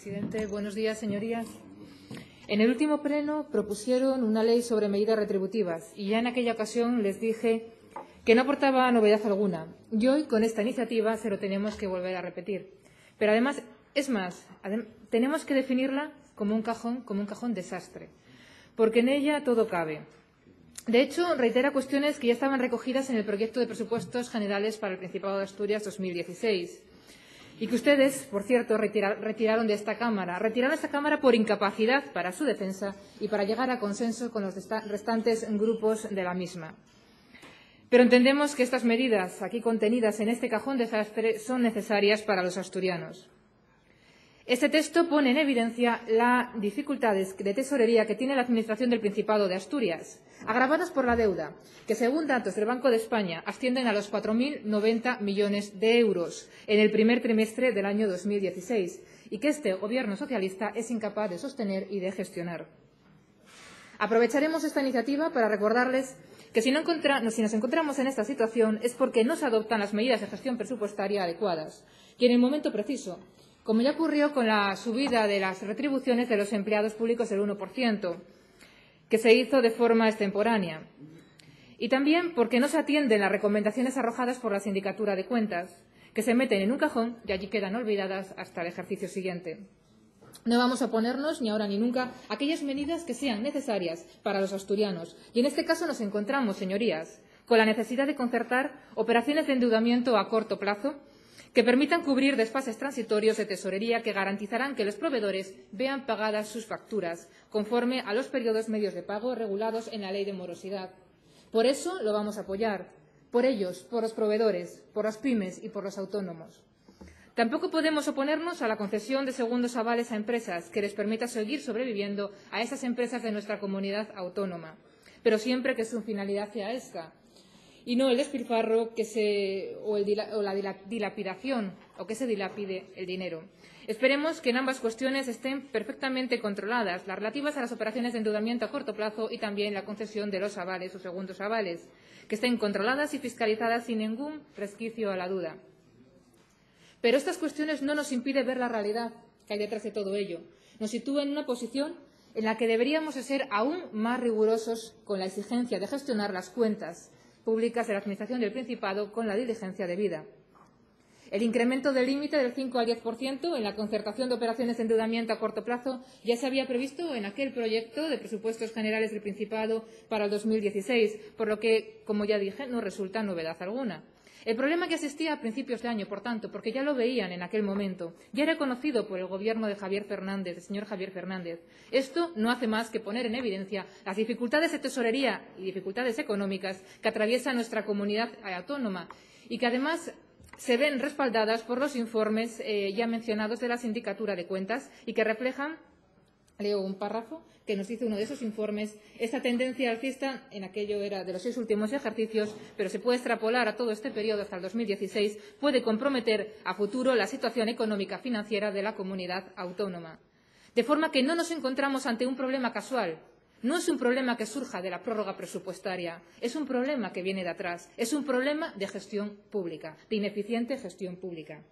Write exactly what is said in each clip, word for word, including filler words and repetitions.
presidente. Buenos días, señorías. En el último pleno propusieron una ley sobre medidas retributivas y ya en aquella ocasión les dije que no aportaba novedad alguna. Y hoy, con esta iniciativa, se lo tenemos que volver a repetir. Pero además, es más, tenemos que definirla como un cajón, como un cajón desastre, porque en ella todo cabe. De hecho, reitera cuestiones que ya estaban recogidas en el proyecto de presupuestos generales para el Principado de Asturias dos mil dieciséis y que ustedes, por cierto, retira, retiraron de esta Cámara. Retiraron de esta Cámara por incapacidad para su defensa y para llegar a consenso con los restantes grupos de la misma. Pero entendemos que estas medidas aquí contenidas en este cajón desastre son necesarias para los asturianos. Este texto pone en evidencia las dificultades de tesorería que tiene la Administración del Principado de Asturias, agravadas por la deuda, que según datos del Banco de España ascienden a los cuatro mil noventa millones de euros en el primer trimestre del año dos mil dieciséis y que este Gobierno socialista es incapaz de sostener y de gestionar. Aprovecharemos esta iniciativa para recordarles que si, no encontra, si nos encontramos en esta situación es porque no se adoptan las medidas de gestión presupuestaria adecuadas y en el momento preciso, como ya ocurrió con la subida de las retribuciones de los empleados públicos del uno por ciento, que se hizo de forma extemporánea. Y también porque no se atienden las recomendaciones arrojadas por la Sindicatura de Cuentas, que se meten en un cajón y allí quedan olvidadas hasta el ejercicio siguiente. No vamos a oponernos, ni ahora ni nunca, a aquellas medidas que sean necesarias para los asturianos. Y en este caso nos encontramos, señorías, con la necesidad de concertar operaciones de endeudamiento a corto plazo que permitan cubrir desfases transitorios de tesorería que garantizarán que los proveedores vean pagadas sus facturas conforme a los periodos medios de pago regulados en la Ley de Morosidad. Por eso lo vamos a apoyar, por ellos, por los proveedores, por las pymes y por los autónomos. Tampoco podemos oponernos a la concesión de segundos avales a empresas que les permita seguir sobreviviendo a esas empresas de nuestra comunidad autónoma, pero siempre que su finalidad sea esta, y no el despilfarro que se, o, el, o la dilapidación o que se dilapide el dinero. Esperemos que en ambas cuestiones estén perfectamente controladas, las relativas a las operaciones de endeudamiento a corto plazo y también la concesión de los avales o segundos avales, que estén controladas y fiscalizadas sin ningún resquicio a la duda. Pero estas cuestiones no nos impiden ver la realidad que hay detrás de todo ello. Nos sitúa en una posición en la que deberíamos de ser aún más rigurosos con la exigencia de gestionar las cuentas públicas de la Administración del Principado con la diligencia debida. El incremento del límite del cinco al diez por ciento en la concertación de operaciones de endeudamiento a corto plazo ya se había previsto en aquel proyecto de presupuestos generales del Principado para el dos mil dieciséis, por lo que, como ya dije, no resulta novedad alguna. El problema que existía a principios de año, por tanto, porque ya lo veían en aquel momento, ya era conocido por el Gobierno de Javier Fernández, del señor Javier Fernández. Esto no hace más que poner en evidencia las dificultades de tesorería y dificultades económicas que atraviesa nuestra comunidad autónoma y que además se ven respaldadas por los informes eh, ya mencionados de la Sindicatura de Cuentas y que reflejan, leo un párrafo que nos dice uno de esos informes, esta tendencia alcista en aquello era de los seis últimos ejercicios, pero se puede extrapolar a todo este periodo hasta el dos mil dieciséis, puede comprometer a futuro la situación económica financiera de la comunidad autónoma. De forma que no nos encontramos ante un problema casual. No es un problema que surja de la prórroga presupuestaria, es un problema que viene de atrás, es un problema de gestión pública, de ineficiente gestión pública.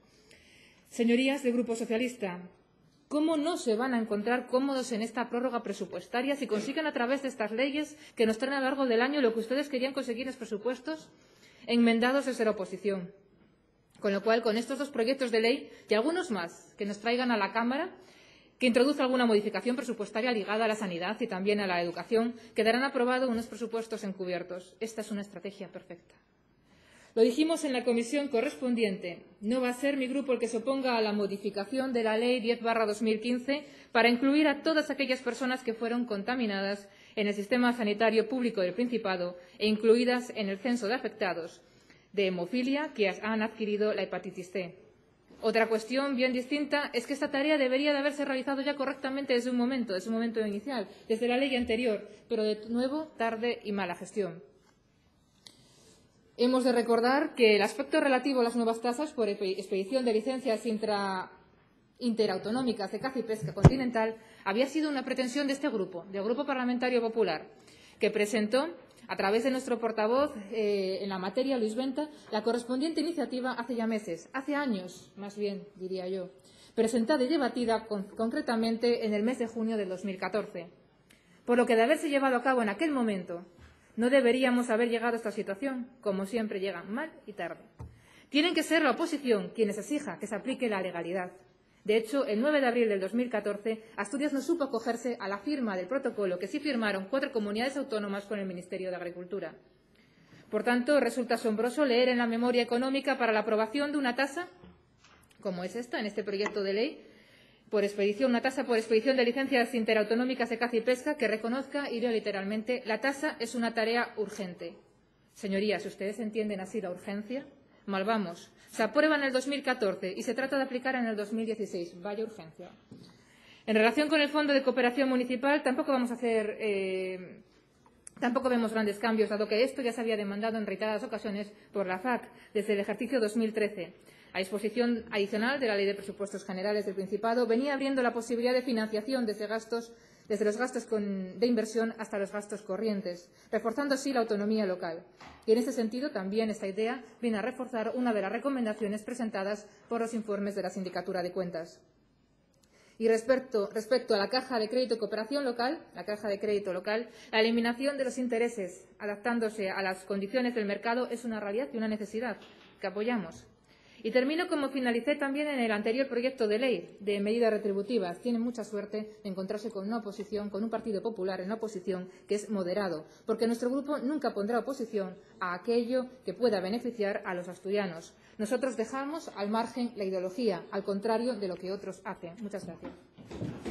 Señorías del Grupo Socialista, ¿cómo no se van a encontrar cómodos en esta prórroga presupuestaria si consiguen a través de estas leyes que nos traen a lo largo del año lo que ustedes querían conseguir en los presupuestos enmendados desde la oposición? Con lo cual, con estos dos proyectos de ley y algunos más que nos traigan a la Cámara, que introduce alguna modificación presupuestaria ligada a la sanidad y también a la educación, quedarán aprobados unos presupuestos encubiertos. Esta es una estrategia perfecta. Lo dijimos en la comisión correspondiente. No va a ser mi grupo el que se oponga a la modificación de la Ley diez barra dos mil quince para incluir a todas aquellas personas que fueron contaminadas en el sistema sanitario público del Principado e incluidas en el censo de afectados de hemofilia que han adquirido la hepatitis C. Otra cuestión bien distinta es que esta tarea debería de haberse realizado ya correctamente desde un momento, desde un momento inicial, desde la ley anterior, pero de nuevo tarde y mala gestión. Hemos de recordar que el aspecto relativo a las nuevas tasas por expedición de licencias intra, interautonómicas de caza y pesca continental había sido una pretensión de este grupo, del Grupo Parlamentario Popular, que presentó a través de nuestro portavoz eh, en la materia, Luis Venta, la correspondiente iniciativa hace ya meses, hace años, más bien, diría yo. presentada y debatida con, concretamente en el mes de junio de dos mil catorce. Por lo que, de haberse llevado a cabo en aquel momento, no deberíamos haber llegado a esta situación, como siempre llegan mal y tarde. Tienen que ser la oposición quienes exija que se aplique la legalidad. De hecho, el nueve de abril del dos mil catorce, Asturias no supo acogerse a la firma del protocolo que sí firmaron cuatro comunidades autónomas con el Ministerio de Agricultura. Por tanto, resulta asombroso leer en la memoria económica para la aprobación de una tasa, como es esta, en este proyecto de ley, por expedición, una tasa por expedición de licencias interautonómicas de caza y pesca que reconozca, y leo literalmente, la tasa es una tarea urgente. Señorías, ¿ustedes entienden así la urgencia? Mal vamos. Se aprueba en el dos mil catorce y se trata de aplicar en el dos mil dieciséis. Vaya urgencia. En relación con el Fondo de Cooperación Municipal, tampoco vamos a hacer, eh, tampoco vemos grandes cambios, dado que esto ya se había demandado en reiteradas ocasiones por la F A C desde el ejercicio dos mil trece. A disposición adicional de la Ley de Presupuestos Generales del Principado, venía abriendo la posibilidad de financiación desde, gastos, desde los gastos con, de inversión hasta los gastos corrientes, reforzando así la autonomía local. Y en este sentido, también esta idea viene a reforzar una de las recomendaciones presentadas por los informes de la Sindicatura de Cuentas. Y respecto, respecto a la caja de crédito y cooperación local, la caja de crédito local, la eliminación de los intereses adaptándose a las condiciones del mercado es una realidad y una necesidad que apoyamos. Y termino como finalicé también en el anterior proyecto de ley de medidas retributivas. Tienen mucha suerte de encontrarse con una oposición, con un Partido Popular en la oposición que es moderado, porque nuestro grupo nunca pondrá oposición a aquello que pueda beneficiar a los asturianos. Nosotros dejamos al margen la ideología, al contrario de lo que otros hacen. Muchas gracias.